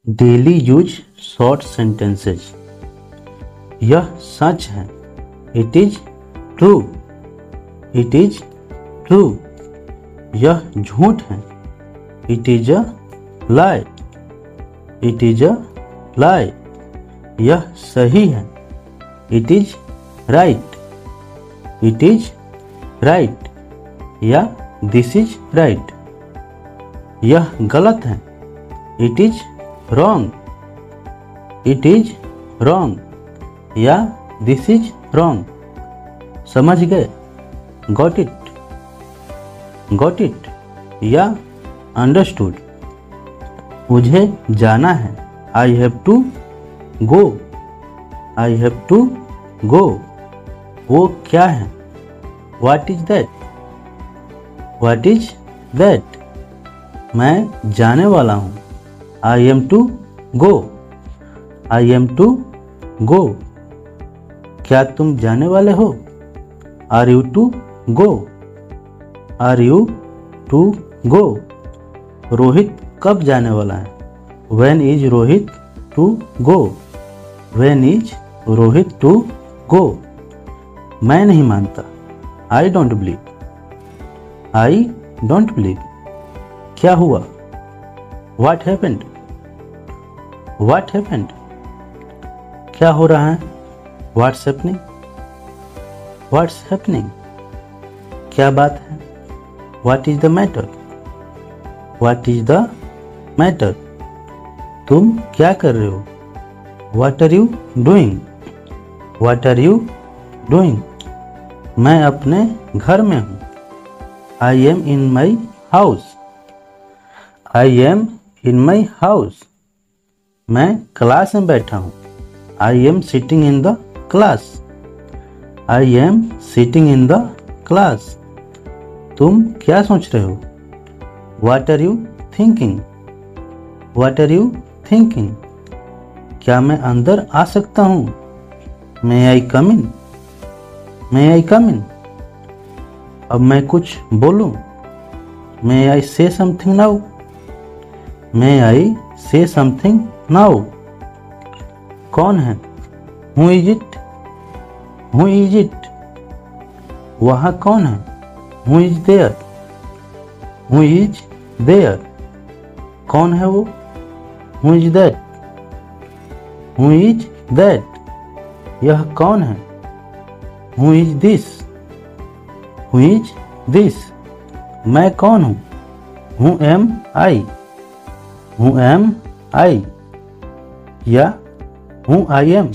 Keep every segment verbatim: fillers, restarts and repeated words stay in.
Daily use short sentences. यह सच है। It is true. It is true. यह झूठ है। It is a lie. It is a lie. यह सही है। It is right. It is right या दिस इज राइट। यह गलत है। It is wrong. It is wrong या दिस इज रॉन्ग। समझ गए? Got it. गॉट इट या अंडरस्टूड। मुझे जाना है। I have to go. I have to go. वो क्या है? What is that? What is that? मैं जाने वाला हूँ। I am to go. I am to go. क्या तुम जाने वाले हो? Are you to go. Are you to go. Rohit कब जाने वाला है? When is Rohit to go. When is Rohit to go. मैं नहीं मानता। I don't believe. I don't believe. क्या हुआ? What happened? What happened? क्या हो रहा है? What's happening? What's happening? क्या बात है? What is the matter? What is the matter? तुम क्या कर रहे हो? What are you doing? What are you doing? मैं अपने घर में हूँ। I am in my house. I am in my house. मैं क्लास में बैठा हूँ। I am sitting in the class. I am sitting in the class. तुम क्या सोच रहे हो? What are you thinking? What are you thinking? क्या मैं अंदर आ सकता हूँ? मे आई कम इन? मे आई कम इन? अब मैं कुछ बोलूँ? मे आई से समथिंग नाउ? मे आई से समथिंग नाउ? कौन है? Who is it? Who is it? वहाँ कौन है? Who is there? Who is there? कौन है वो? Who is that? Who is that? यह कौन है? Who is this? Who is this? मैं कौन हूँ? Who am I? Who am I या हु आई एम?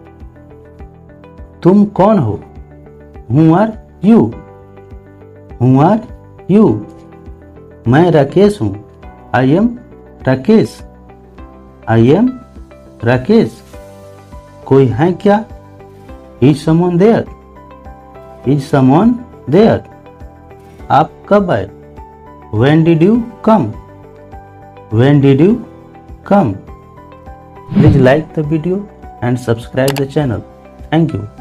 तुम कौन हो? Who are you? Who are you? मैं राकेश हूँ। I am Rakesh. I am Rakesh. कोई है क्या? Is someone there? Is someone there? आप कब आए? When did you come? When did you come? Please like the video and subscribe the channel. Thank you.